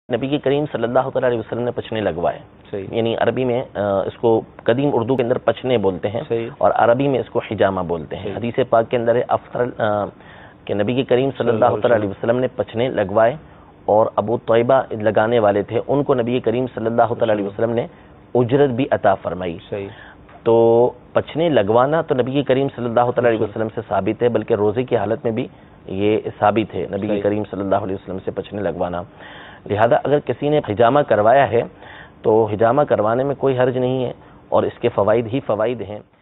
नबी के करीम सल्लल्लाहु अलैहि वसल्लम ने पचने लगवाए। यानी अरबी में इसको कदीम उर्दू के अंदर पचने बोलते हैं और अरबी में इसको हिजामा बोलते हैं। हदीस पाक के अंदर है अफसल कि नबी के करीम सल्लल्लाहु अलैहि वसल्लम ने पचने लगवाए और अबू तैयबा लगाने वाले थे, उनको नबी के करीम सल्लल्लाहु अलैहि वसल्लम ने उजरत भी अता फरमाई। तो पचने लगवाना तो नबी के करीम सल्लल्लाहु अलैहि वसल्लम से साबित है, बल्कि रोजे की हालत में भी ये साबित है नबी के करीम सल्लल्लाहु अलैहि वसल्लम से पचने लगवाना। लिहाजा अगर किसी ने हिजामा करवाया है तो हिजामा करवाने में कोई हर्ज नहीं है और इसके फ़वाइद ही फ़वाइद हैं।